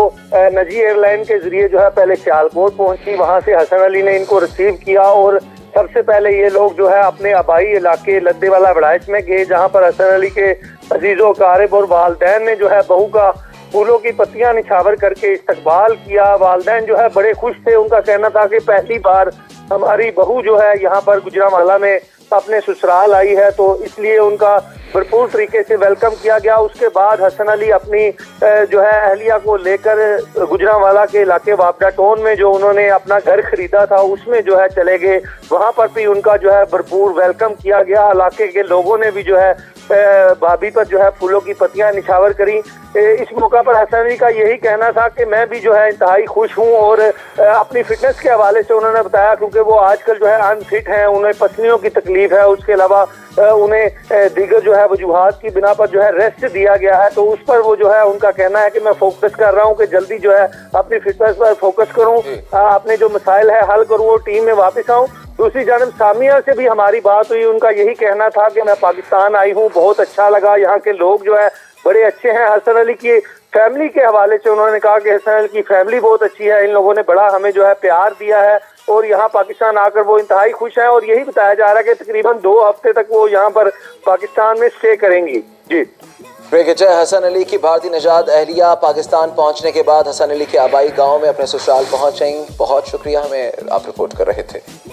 निजी एयरलाइन के जरिए जो है पहले सियालकोट पहुंची, वहां से हसन अली ने इनको रिसीव किया और सबसे पहले ये लोग जो है अपने आबाई इलाके लद्देवाला वड़ाइच में गए, जहां पर हसन अली के अजीजो कारब और वालदैन ने जो है बहू का फूलों की पत्तियां निछावर करके इस्तकबाल किया। वालदैन जो है बड़े खुश थे, उनका कहना था कि पहली बार हमारी बहू जो है यहाँ पर गुजरांवाला में अपने ससुराल आई है, तो इसलिए उनका भरपूर तरीके से वेलकम किया गया। उसके बाद हसन अली अपनी जो है अहलिया को लेकर गुजरांवाला के इलाके वापडा टाउन में जो उन्होंने अपना घर खरीदा था उसमें जो है चले गए, वहां पर भी उनका जो है भरपूर वेलकम किया गया। इलाके के लोगों ने भी जो है भाभी पर जो है फूलों की पत्तियां निछावर करी। इस मौका पर हसन अली का यही कहना था कि मैं भी जो है इंतहाई खुश हूं और अपनी फिटनेस के हवाले से उन्होंने बताया, क्योंकि वो आजकल जो है अनफिट हैं, उन्हें पसलियों की तकलीफ है, उसके अलावा उन्हें दीगर जो है वजूहात की बिना पर जो है रेस्ट दिया गया है, तो उस पर वो जो है उनका कहना है कि मैं फोकस कर रहा हूँ कि जल्दी जो है अपनी फिटनेस पर फोकस करूँ, अपने जो मसाइल है हल करूँ और टीम में वापस आऊँ। दूसरी जानब सामिया से भी हमारी बात हुई, उनका यही कहना था कि मैं पाकिस्तान आई हूँ, बहुत अच्छा लगा, यहाँ के लोग जो है बड़े अच्छे हैं। हसन अली की फैमिली के हवाले से उन्होंने कहा कि हसन अली की फैमिली बहुत अच्छी है, इन लोगों ने बड़ा हमें जो है प्यार दिया है और यहाँ पाकिस्तान आकर वो इंतहाई खुश हैं और यही बताया जा रहा है कि तकरीबन 2 हफ्ते तक वो यहाँ पर पाकिस्तान में स्टे करेंगी। जी क्रिकेटर हसन अली की भारतीय नजाद अहलिया पाकिस्तान पहुंचने के बाद हसन अली के आबाई गांव में अपने ससुराल पहुंच गईं। बहुत शुक्रिया, हमें आप रिपोर्ट कर रहे थे।